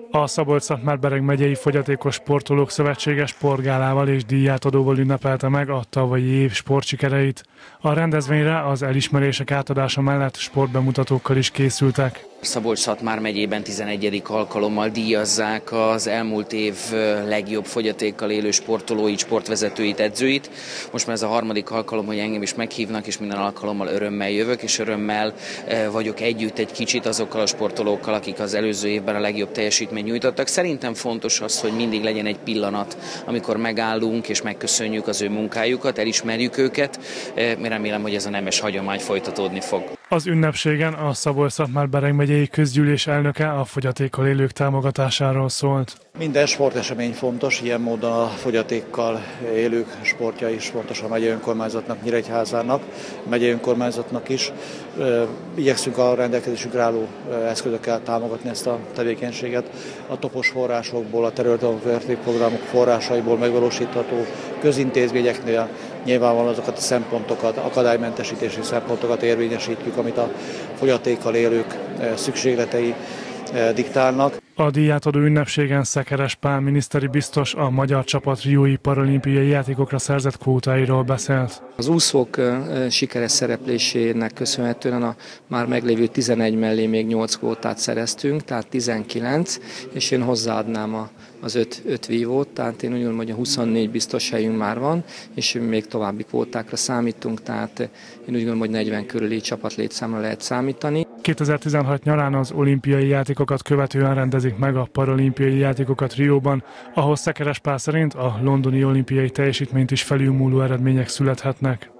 A Szabolcs-Szatmár-Bereg megyei Fogyatékos Sportolók Szövetsége sportgálával és díjátadóval ünnepelte meg a tavalyi év sportsikereit. A rendezvényre az elismerések átadása mellett sportbemutatókkal is készültek. Szabolcs-Szatmár megyében 11. alkalommal díjazzák az elmúlt év legjobb fogyatékkal élő sportolóit, sportvezetőit, edzőit. Most már ez a harmadik alkalom, hogy engem is meghívnak, és minden alkalommal örömmel jövök, és örömmel vagyok együtt egy kicsit azokkal a sportolókkal, akik az előző évben a legjobb teljesítményt nyújtottak. Szerintem fontos az, hogy mindig legyen egy pillanat, amikor megállunk és megköszönjük az ő munkájukat, elismerjük őket. Remélem, hogy ez a nemes hagyomány folytatódni fog. Az ünnepségen a Szabolcs-Szatmár-Bereg megyei közgyűlés elnöke a fogyatékkal élők támogatásáról szólt. Minden sportesemény fontos, ilyen módon a fogyatékkal élők sportja is fontos a megyei önkormányzatnak, Nyíregyházának, a megyei önkormányzatnak is. Igyekszünk a rendelkezésünkre álló eszközökkel támogatni ezt a tevékenységet. A topos forrásokból, a területalapú programok forrásaiból megvalósítható közintézményeknél nyilvánvalóan azokat a szempontokat, akadálymentesítési szempontokat érvényesítjük, amit a fogyatékkal élők szükségletei diktálnak. A díjátadó ünnepségen Szekeres Pál miniszteri biztos a magyar csapat riói paralimpiai játékokra szerzett kvótáiról beszélt. Az úszók sikeres szereplésének köszönhetően a már meglévő 11 mellé még 8 kvótát szereztünk, tehát 19, és én hozzáadnám az 5 vívót, tehát én úgy gondolom, hogy a 24 biztos helyünk már van, és még további kvótákra számítunk, tehát én úgy gondolom, hogy 40 körüli csapatlétszámra lehet számítani. 2016 nyarán az olimpiai játékokat követően rendezik meg a paralimpiai játékokat Rióban, ahol Szekeres Pál szerint a londoni olimpiai teljesítményt is felülmúló eredmények születhetnek.